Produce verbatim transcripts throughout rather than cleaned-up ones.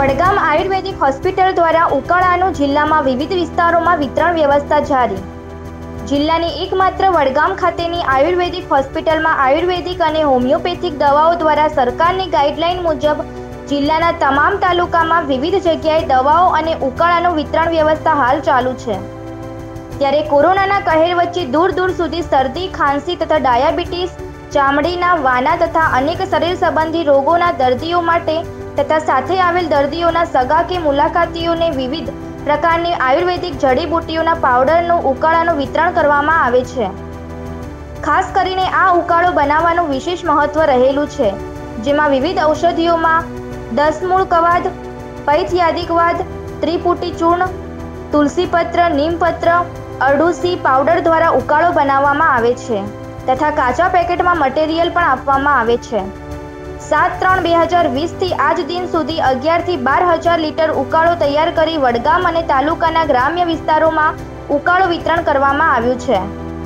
વડગામ આયુર્વેદિક hospital દ્વારા ઉકાળાનું જિલ્લામાં વિવિધ વિસ્તારોમાં વિતરણ વ્યવસ્થા જારી। જિલ્લાની એકમાત્ર વડગામ ખાતેની આયુર્વેદિક હોસ્પિટલમાં આયુર્વેદિક અને હોમિયોપેથિક દવાઓ દ્વારા સરકારની ગાઈડલાઈન મુજબ જિલ્લાના તમામ તાલુકામાં વિવિધ જગ્યાએ દવાઓ અને ઉકાળાનું વિતરણ વ્યવસ્થા હાલ ચાલુ છે। ત્યારે કોરોનાના કહેર વચ્ચે દૂર દૂર સુધી શરદી, ખાંસી તથા ડાયાબિટીસ, ચામડીના વાના તથા અનેક શરીર સંબંધી રોગોના દર્દીઓ માટે તથા સાથે આવેલ દર્દીઓના સગા કે મુલાકાતીઓને વિવિધ પ્રકારની આયુર્વેદિક જડીબુટ્ટીઓના પાવડરનું ઉકાળાનું વિતરણ કરવામાં આવે છે। ખાસ કરીને આ ઉકાળો બનાવવાનું વિશેષ મહત્વ રહેલું છે, જેમાં વિવિધ ઔષધિઓમાં દસમૂળ કવાદ, પૈથયાદિકવાદ, ત્રિપુટી ચૂર્ણ, તુલસીપત્ર, નીમપત્ર, અરડુસી પાવડર દ્વારા ઉકાળો બનાવવામાં આવે છે તથા કાચા પેકેટમાં મટીરિયલ પણ આપવામાં આવે છે। સાત ત્રણ બે હજાર વીસથી આજ દિન સુધી અગિયારથી બાર હજાર લીટર ઉકાળો તૈયાર કરી વડગામ અને તાલુકાના ગ્રામ્ય વિસ્તારોમાં ઉકાળો વિતરણ કરવામાં આવ્યું છે।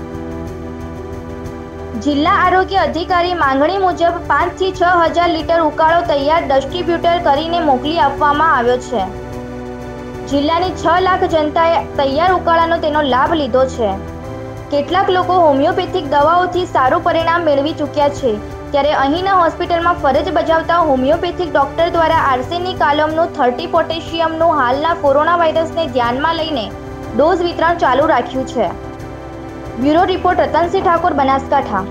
જિલ્લા આરોગ્ય અધિકારી માંગણી મુજબ પાંચથી છ હજાર લીટર ઉકાળો તૈયાર ડિસ્ટ્રીબ્યુટર કરીને મોકલી આપવામાં આવ્યો છે। જિલ્લાની છ લાખ જનતાએ તૈયાર ઉકાળાનો તેનો લાભ લીધો છે। કેટલાક લોકો હોમિયોપેથિક દવાઓથી સારું પરિણામ મેળવી ચૂક્યા છે, ત્યારે અહીંના હોસ્પિટલમાં ફરજ બજાવતા હોમિયોપેથિક ડોક્ટર દ્વારા આર્સેનિક આલમનું થર્ટી પોટેશિયમનું હાલના કોરોના વાયરસને ધ્યાનમાં લઈને ડોઝ વિતરણ ચાલુ રાખ્યું છે। Bureau report Ratansinh Thakor, Banaskantha.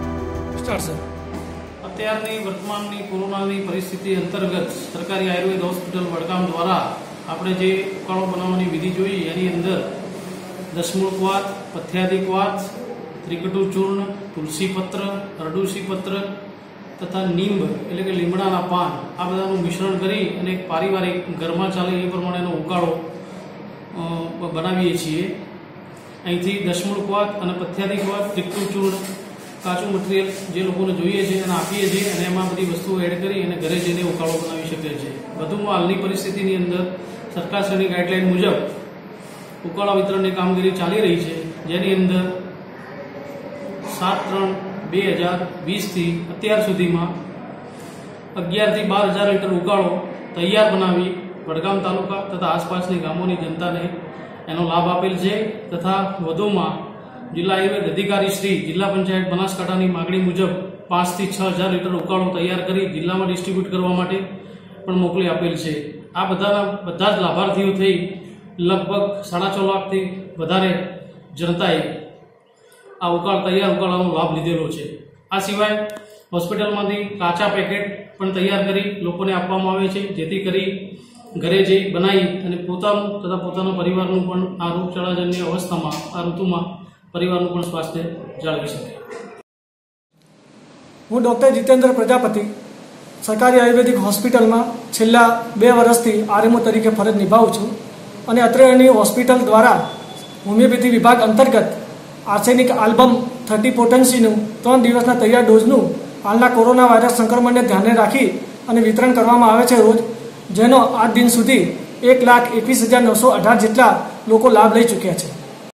અત્યારની વર્તમાનની કોરોનાની પરિસ્થિતિ અંતર્ગત સરકારી આયુર્વેદ હોસ્પિટલ વડગામ દ્વારા આપણે જે ઉકાળો બનાવવાની વિધિ જોઈ એની અંદર દસમૂળકવાત, પથ્યાદિકવાત, ત્રિકટુ ચૂર્ણ, તુલસીપત્ર, અરડુસીપત્ર તથા નીંબ એટલે કે લીમડાના પાન આ બધાનું મિશ્રણ કરી અને એક પારિવારિક ઘરમાં ચાલે એ પ્રમાણેનો ઉકાળો બનાવીએ છીએ। અહીંથી દસમૂળકવાત અને પથ્યાદિકવાત, ત્રિકટુ ચૂર્ણ કાચું મટીરિયલ જે લોકોને જોઈએ છે એને આપીએ છીએ અને એમાં બધી વસ્તુઓ એડ કરી અને ઘરે જઈને ઉકાળો બનાવી શકીએ છીએ। વધુમાં હાલની પરિસ્થિતિની અંદર સરકારશ્રીની ગાઈડલાઈન મુજબ ઉકાળા વિતરણની કામગીરી ચાલી રહી છે, જેની અંદર સાત ત્રણ બે હજાર વીસથી અત્યાર સુધીમાં અગિયારથી બાર હજાર લીટર ઉકાળો તૈયાર બનાવી વડગામ તાલુકા તથા આસપાસની ગામોની જનતાને એનો લાભ આપેલ છે તથા વધુમાં જિલ્લા આયુર્વેદ અધિકારી શ્રી જિલ્લા પંચાયત બનાસકાંઠાની માગણી મુજબ પાંચથી છ હજાર લીટર ઉકાળો તૈયાર કરી જિલ્લામાં ડિસ્ટ્રીબ્યુટ કરવા માટે પણ મોકલી આપેલ છે। આ બધાના બધા જ લાભાર્થીઓ થઈ લગભગ સાડા છ લાખથી વધારે જનતાએ આ ઉકાળ તૈયાર ઉકાળાનો લાભ લીધેલો છે। આ સિવાય હોસ્પિટલમાંથી કાચા પેકેટ પણ તૈયાર કરી લોકોને આપવામાં આવે છે, જેથી કરી ઘરે જઈ બનાવી અને પોતાનું તથા પોતાના પરિવારનું પણ આ રોગચાળાજન્ય અવસ્થામાં આ ઋતુમાં પરિવારનું પણ સ્વાસ્થ્ય જાળવી શકે। હું ડૉક્ટર જીતેન્દ્ર પ્રજાપતિ સરકારી આયુર્વેદિક હોસ્પિટલમાં છેલ્લા બે વર્ષથી આરએમઓ તરીકે ફરજ નિભાવું છું અને અત્રેની હોસ્પિટલ દ્વારા હોમિયોપેથી વિભાગ અંતર્ગત આર્સેનિક આલ્બમ થર્ટી પોટેન્સીનું ત્રણ દિવસના તૈયાર ડોઝનું હાલના કોરોના વાયરસ સંક્રમણને ધ્યાને રાખી અને વિતરણ કરવામાં આવે છે રોજ, જેનો આજ દિન સુધી એક લાખ એકવીસ હજાર નવસો અઢાર જેટલા લોકો લાભ લઈ ચૂક્યા છે।